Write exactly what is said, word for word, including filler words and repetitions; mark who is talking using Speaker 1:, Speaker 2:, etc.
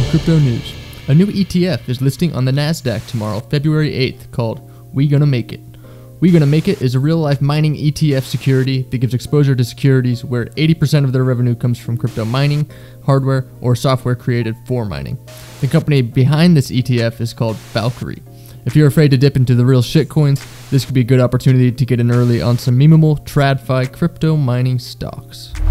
Speaker 1: Crypto news. A new E T F is listing on the NASDAQ tomorrow, February eighth, called We Gonna Make It. We Gonna Make It is a real-life mining E T F security that gives exposure to securities where eighty percent of their revenue comes from crypto mining, hardware, or software created for mining. The company behind this E T F is called Valkyrie. If you're afraid to dip into the real shitcoins, this could be a good opportunity to get in early on some memeable TradFi crypto mining stocks.